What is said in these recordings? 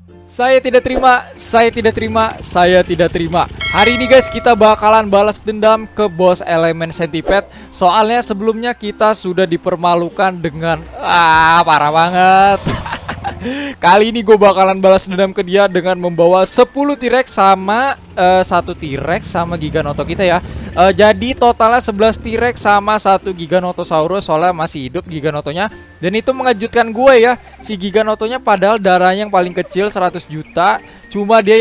Saya tidak terima, saya tidak terima, saya tidak terima. Hari ini guys kita bakalan balas dendam ke bos elemen Centipede. Soalnya sebelumnya kita sudah dipermalukan dengan parah banget. Kali ini gue bakalan balas dendam ke dia dengan membawa 10 T-Rex sama 1 T-Rex sama Giganoto kita ya. Jadi totalnya 11 T-Rex sama 1 Giganotosaurus, soalnya masih hidup Giganotonya. Dan itu mengejutkan gue ya. Si Giganotonya padahal darahnya yang paling kecil 100 juta. Cuma dia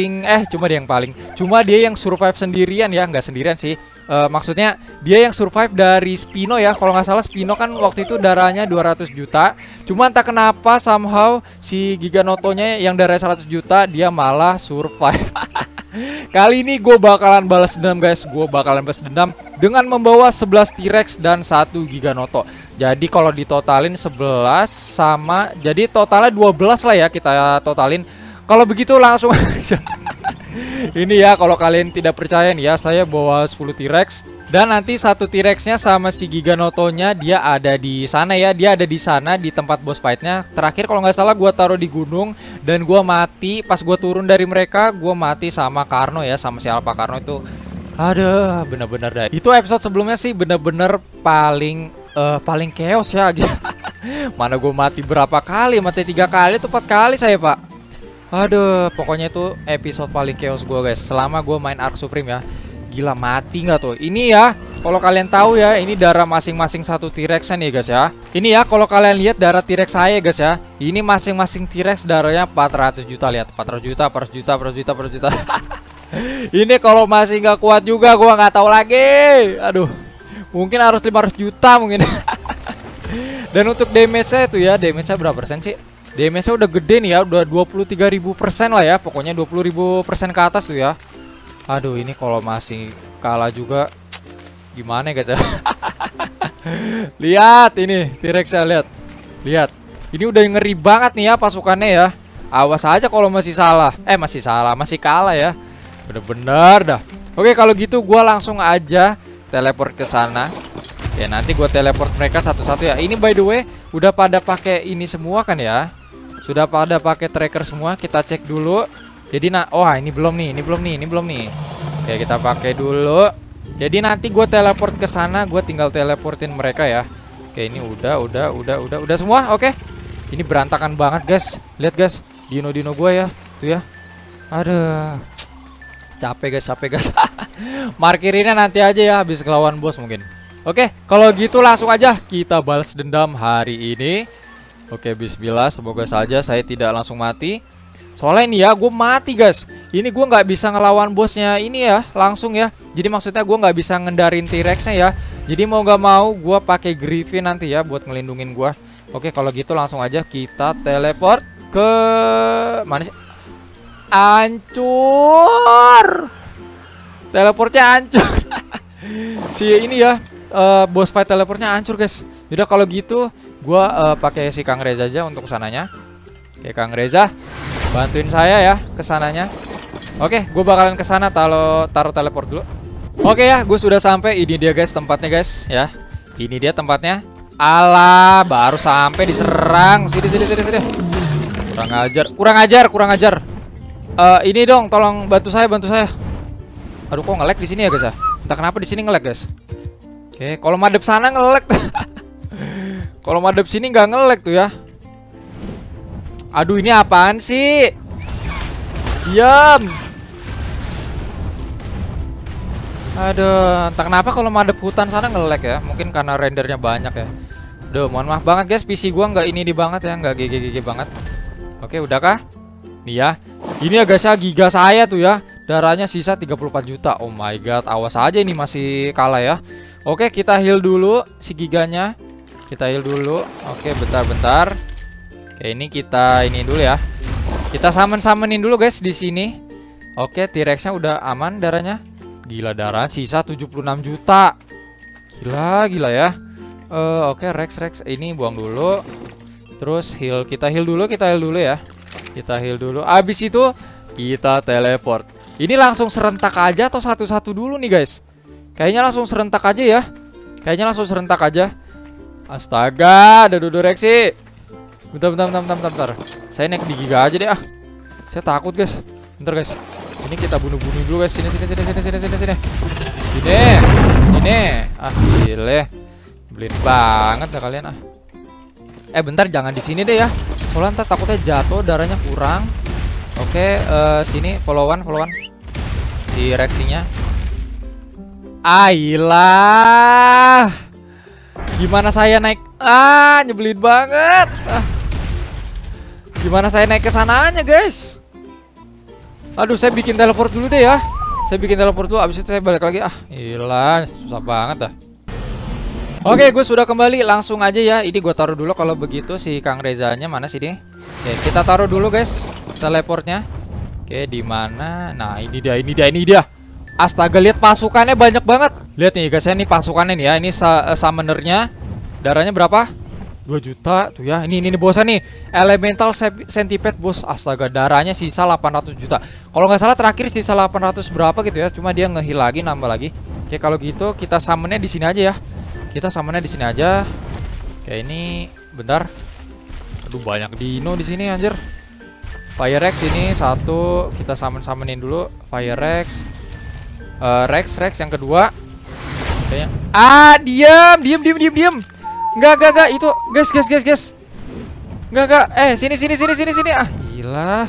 yang survive sendirian ya. Nggak sendirian sih, maksudnya dia yang survive dari Spino ya. Kalau nggak salah Spino kan waktu itu darahnya 200 juta. Cuma entah kenapa somehow si Giganotonya yang darahnya 100 juta dia malah survive. Kali ini gue bakalan balas dendam guys. Gue bakalan balas dendam dengan membawa 11 T-Rex dan 1 Giganoto. Jadi kalau ditotalin 11 sama, jadi totalnya 12 lah ya kita totalin. Kalau begitu langsung aja. Ini ya, kalau kalian tidak percaya nih ya, saya bawa 10 T-Rex dan nanti 1 T-Rex-nya sama si Giganotonya dia ada di sana ya. Dia ada di sana di tempat boss fight-nya. Terakhir kalau nggak salah gua taruh di gunung dan gua mati pas gua turun dari mereka. Gua mati sama Karno ya, sama si Alpha Karno itu. Aduh, bener-bener dah. Itu episode sebelumnya sih bener-bener paling chaos ya. Mana gua mati berapa kali? Mati 3 kali atau 4 kali saya, Pak. Aduh, pokoknya itu episode paling chaos gue guys selama gue main Ark Supreme ya. Gila, mati nggak tuh? Ini ya, kalau kalian tahu ya, ini darah masing-masing 1 T-Rex nih guys ya. Ini ya, kalau kalian lihat darah T-Rex saya guys ya. Ini masing-masing T-Rex darahnya 400 juta. Lihat, 400 juta, 400 juta, 400 juta, 400 juta. Ini kalau masih nggak kuat juga gue nggak tahu lagi. Aduh, mungkin harus 500 juta mungkin. Dan untuk damage-nya itu ya, damage-nya berapa persen sih? Damage-nya udah gede nih ya, udah 23.000% lah ya. Pokoknya 20.000% ke atas tuh ya. Aduh, ini kalau masih kalah juga gimana guys ya. Lihat ini T-Rex ya, lihat. Lihat. Ini udah ngeri banget nih ya pasukannya ya. Awas aja kalau masih salah. Masih kalah ya. Bener-bener dah. Oke, kalau gitu gua langsung aja teleport ke sana. Oke, nanti gua teleport mereka satu-satu ya. Ini by the way udah pada pakai ini semua kan ya? Sudah pada pakai tracker semua. Kita cek dulu. Jadi ini belum nih. Oke, kita pakai dulu. Jadi nanti gue teleport ke sana, gue tinggal teleportin mereka ya. Oke, ini udah semua. Oke. Ini berantakan banget, guys. Lihat, guys. Dino gue ya. Tuh ya. Aduh. Capek, guys. Markirinnya nanti aja ya habis ngelawan bos mungkin. Oke, kalau gitu langsung aja kita balas dendam hari ini. Oke, bismillah, semoga saja saya tidak langsung mati. Soalnya ini ya, gue mati guys. Ini gue nggak bisa ngelawan bosnya ini ya, langsung ya. Jadi maksudnya gue nggak bisa ngendarin T-Rex-nya ya. Jadi mau nggak mau gue pakai Griffin nanti ya buat ngelindungin gue. Oke, kalau gitu langsung aja kita teleport ke mana sih? Hancur. Teleportnya hancur. Si ini ya, boss fight teleportnya hancur guys. Udah kalau gitu gua pakai si Kang Reza aja untuk kesananya. Oke, Kang Reza, bantuin saya ya kesananya. Oke, gue bakalan kesana taruh teleport dulu. Oke ya, gue sudah sampai. Ini dia guys tempatnya guys ya. Ini dia tempatnya. Alah, baru sampai diserang. Sini. Kurang ajar. Ini dong, tolong bantu saya. Aduh, kok nge-lag di sini ya guys ya? Entah kenapa di sini nge-lag guys. Oke, kalau madep sana nge-lag. Kalau madep sini nggak nge-lag tuh ya. Aduh, ini apaan sih? Diam. Aduh, entah kenapa kalau madep hutan sana nge-lag ya. Mungkin karena rendernya banyak ya. Duh, mohon maaf banget guys, PC gua nggak ini banget ya, nggak GG banget. Oke, udah kah? Nih ya. Ini ya guys ya, giga saya tuh ya. Darahnya sisa 34 juta. Oh my god, awas aja ini masih kalah ya. Oke, kita heal dulu si giganya. Kita heal dulu. Oke, bentar. Oke, ini kita ini dulu ya. Kita summonin dulu guys di sini. Oke, T-Rex-nya udah aman darahnya. Gila, darah sisa 76 juta. Gila ya. Oke, Rex ini buang dulu. Terus kita heal dulu ya. Kita heal dulu. Abis itu kita teleport. Ini langsung serentak aja atau satu-satu dulu nih guys? Kayaknya langsung serentak aja ya. Astaga, ada Dodorex sih. Bentar. Saya naik di giga aja deh ah. Saya takut guys. Bentar guys. Ini kita bunuh-bunuh dulu guys. Sini. Sini. Ah gile. Belin banget dah kalian ah. Bentar jangan di sini deh ya. Soalnya ntar takutnya jatuh, darahnya kurang. Oke, sini followan. Si Rexinya. Ailah. Gimana saya naik? Nyebelin banget. Gimana saya naik ke sananya, guys? Aduh, saya bikin teleport dulu deh ya. Abis itu saya balik lagi. Iyalah, susah banget dah. Oke, gue sudah kembali. Langsung aja ya. Ini gue taruh dulu kalau begitu si Kang Rezanya mana sih dia? Oke, kita taruh dulu guys teleportnya. Oke, di mana? Nah, ini dia. Astaga, lihat pasukannya banyak banget. Lihat nih guys, ini pasukannya nih ya. Ini summonernya. Darahnya berapa? 2 juta tuh ya. Ini bosnya nih. Elemental Centipede bos. Astaga, darahnya sisa 800 juta. Kalau nggak salah terakhir sisa 800 berapa gitu ya. Cuma dia nge-heal lagi, nambah lagi. Oke, kalau gitu kita summonnya di sini aja ya. Oke, ini bentar. Aduh, banyak dino di sini anjir. Fire Rex ini satu, kita summonin dulu. Fire Rex. Rex yang kedua. Kayaknya. Diam. Enggak itu, guys. Enggak. Sini. Gila.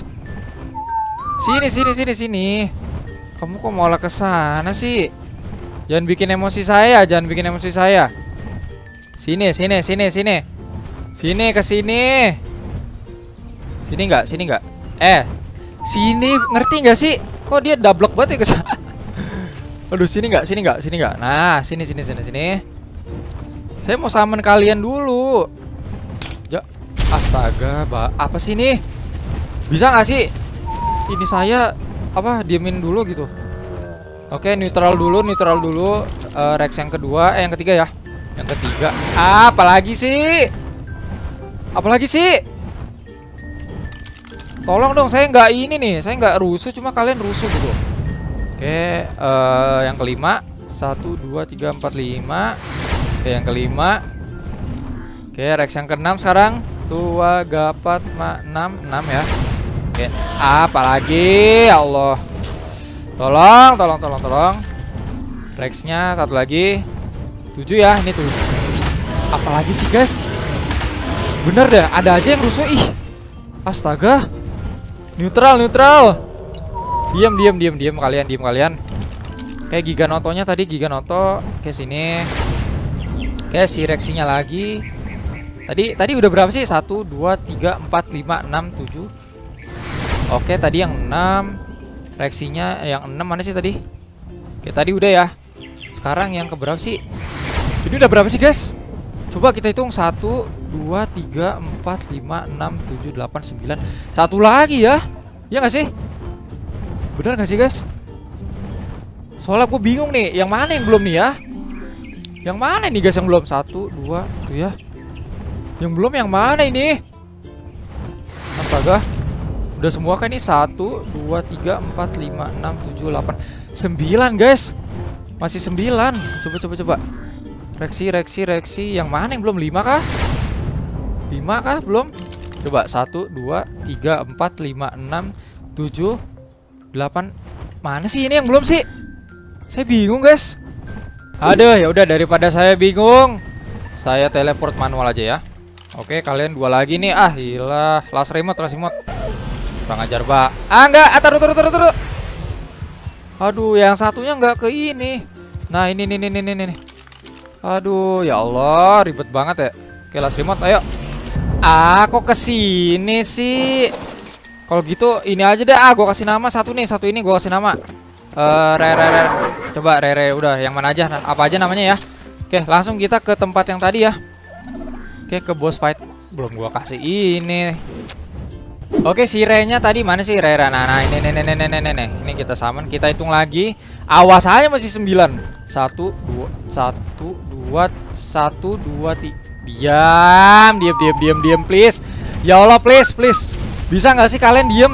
Sini. Kamu kok malah ke sana sih? Jangan bikin emosi saya. Sini. Sini ke sini. Sini enggak? Sini, ngerti enggak sih? Kok dia double banget ya guys? Aduh, sini enggak? Nah, sini. Saya mau summon kalian dulu. Astaga, apa sih ini? Bisa nggak sih? Ini saya diemin dulu gitu. Oke, neutral dulu. Rex yang kedua, yang ketiga ya. Yang ketiga. Apalagi sih? Tolong dong, saya nggak ini nih. Saya nggak rusuh, cuma kalian rusuh gitu. Oke, yang kelima. 1, 2, 3, 4, 5. Oke, yang kelima. Oke, Rex yang keenam sekarang. Tua gapat 6 ya. Oke, apalagi ya Allah. Tolong. Rexnya satu lagi. 7 ya, ini 7. Apalagi sih guys? Bener deh, ada aja yang rusuh. Ih, astaga. Neutral. Diam kalian. Kayak Giganotonya tadi, Giganoto. Oke, sini. Oke, si Rexinya lagi. Tadi udah berapa sih? 1, 2, 3, 4, 5, 6, 7. Oke, tadi yang 6. Rexinya yang 6 mana sih tadi? Oke, tadi udah ya. Sekarang yang keberapa sih? Jadi udah berapa sih guys? Coba kita hitung. 1, 2, 3, 4, 5, 6, 7, 8, 9. Satu lagi ya. Iya gak sih? Bener gak sih guys? Soalnya gue bingung nih. Yang mana yang belum nih ya? Yang mana nih guys yang belum? 1, 2 tuh ya. Yang belum yang mana ini? Astaga. Udah semua kan ini? 1, 2, 3, 4, 5, 6, 7, 8, 9 guys. Masih 9. Coba. Reksi. Yang mana yang belum? 5 kah? 5 kah? Belum? Coba 1, 2, 3, 4, 5, 6, 7, 8. Mana sih ini yang belum sih? Saya bingung guys. Aduh, ya udah, daripada saya bingung, saya teleport manual aja ya. Oke, kalian 2 lagi nih. Hilah, last remote. Kurang ajar, Pak. Enggak, taruh. Aduh, yang satunya enggak ke ini. Nah, ini. Aduh, ya Allah, ribet banget ya. Oke, last remote, ayo. Kok kesini sih? Kalau gitu ini aja deh. Gua kasih nama satu ini gua kasih nama. Rere. Coba Rere, udah yang mana aja? Apa aja namanya ya? Oke, langsung kita ke tempat yang tadi ya. Oke, ke boss fight. Belum gua kasih ini. Oke, si Re-nya tadi mana sih Re? Nah, ini. Ini kita summon, kita hitung lagi. Awas aja masih 9. 1, 2, 3. Diam please. Ya Allah, please. Bisa nggak sih kalian diam.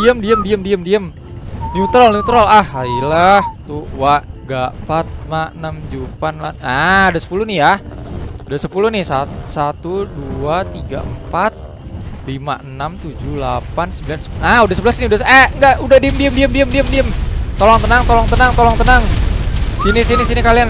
Neutral. Hailah. Tua gapat 6 jupan lah. Ada 10 nih ya. Udah 10 nih. 1, 2, 3, 4, 5, 6, 7, 8, 9, 10. Ah, udah 11 nih, udah. Enggak, udah diem. Tolong tenang. Sini kalian.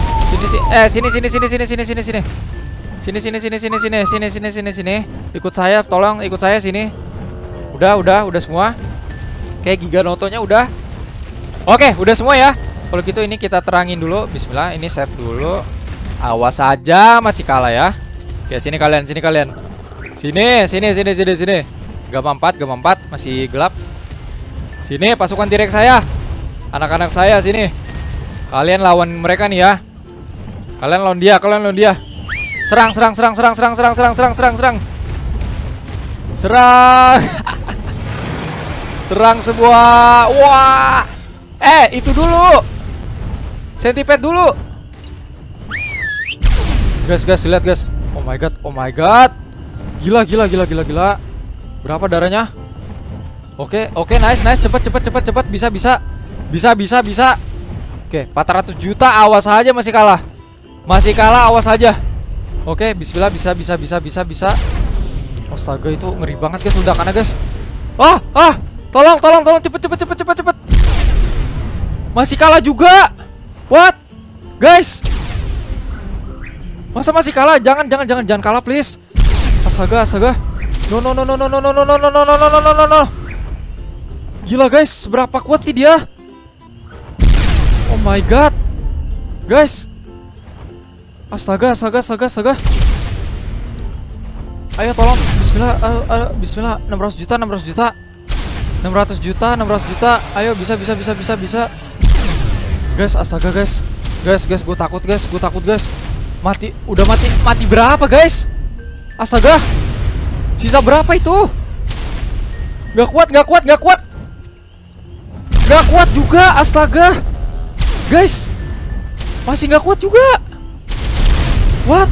Sini. Ikut saya, tolong ikut saya sini. Udah semua. Kayak Giganotonya udah. Oke, udah semua ya. Kalau gitu ini kita terangin dulu. Bismillah, ini save dulu. Awas aja masih kalah ya. Oke, sini kalian. Sini. Gamma 4 masih gelap. Sini pasukan T-Rex saya. Anak-anak saya sini. Kalian lawan mereka nih ya. Kalian lawan dia. Serang. Serang semua. Wah. Itu dulu. Centipede dulu. Guys, lihat guys. Oh my god. Gila. Berapa darahnya? Oke, nice. Cepet. Bisa. Oke, 400 juta, awas aja masih kalah. Awas aja. Oke, bismillah, bisa. Astaga, itu ngeri banget guys ledakannya guys. Tolong, cepet. Masih kalah juga. What? Guys. Masa masih kalah? Jangan kalah please. Astaga. No. Gila guys, seberapa kuat sih dia? Oh my god. Guys. Astaga. Ayo tolong. Bismillah. 600 juta. Ayo bisa. Guys, astaga guys. Guys, gue takut guys. Udah mati berapa guys? Astaga. Sisa berapa itu? Gak kuat. Gak kuat juga, astaga. Guys, masih gak kuat juga. What?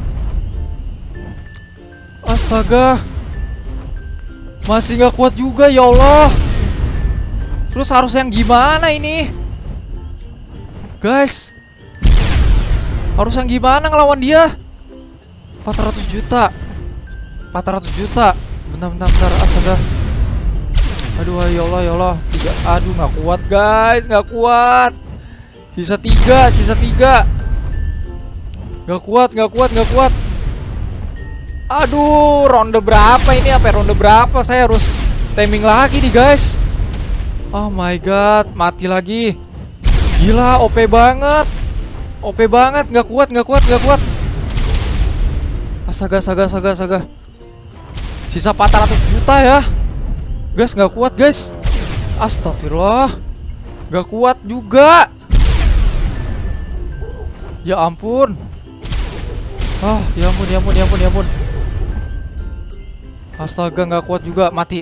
Astaga. Masih gak kuat juga, ya Allah. Terus harus yang gimana ini? Guys, harus yang gimana ngelawan dia? 400 juta. Bentar. Astaga. Aduh, ya Allah. 3. Aduh, gak kuat guys. Gak kuat. Sisa 3. Gak kuat. Aduh, ronde berapa ini? Ronde berapa? Saya harus timing lagi nih guys. Oh my god, mati lagi. Gila, OP banget. Gak kuat. Astaga. Sisa 400 juta ya. Guys, gak kuat guys. Astagfirullah. Gak kuat juga. Ya ampun. Ya ampun. Astaga, gak kuat juga. Mati.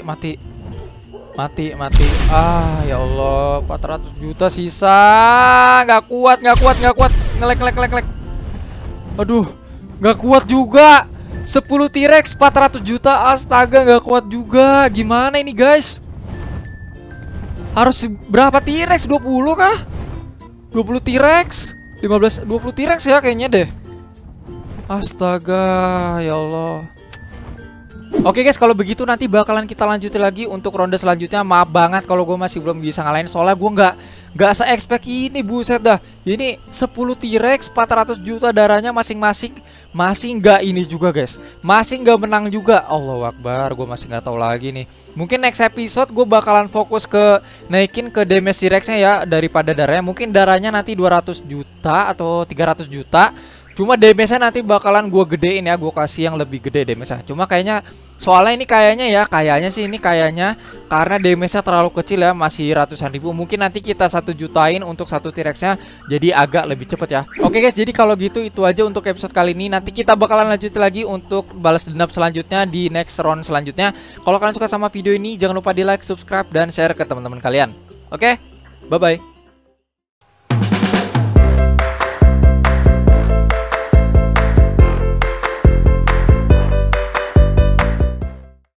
Ya Allah, 400 juta sisa. Gak kuat. Ngelek. Aduh, gak kuat juga. 10 T-Rex 400 juta. Astaga, gak kuat juga. Gimana ini guys? Harus berapa T-Rex? 20 kah? 20 T-Rex 20 T-Rex ya kayaknya deh. Astaga, ya Allah. Oke guys, kalau begitu nanti bakalan kita lanjutin lagi untuk ronde selanjutnya. Maaf banget kalau gue masih belum bisa ngalahin, soalnya gue nggak se-expect ini, buset dah. Ini 10 T-Rex 400 juta darahnya masing-masing, masih nggak ini juga guys, masih nggak menang juga. Allahu Akbar, gue masih nggak tahu lagi nih. Mungkin next episode gue bakalan fokus ke naikin ke damage T-Rexnya ya daripada darahnya. Mungkin darahnya nanti 200 juta atau 300 juta. Cuma damage-nya nanti bakalan gue gedein ya, gue kasih yang lebih gede damage-nya. Cuma kayaknya, soalnya ini kayaknya karena damage-nya terlalu kecil ya, masih ratusan ribu. Mungkin nanti kita 1 jutain untuk 1 T-Rex-nya, jadi agak lebih cepet ya. Oke guys, jadi kalau gitu itu aja untuk episode kali ini. Nanti kita bakalan lanjut lagi untuk balas dendam selanjutnya di next round selanjutnya. Kalau kalian suka sama video ini, jangan lupa di like, subscribe, dan share ke teman-teman kalian. Oke, bye-bye.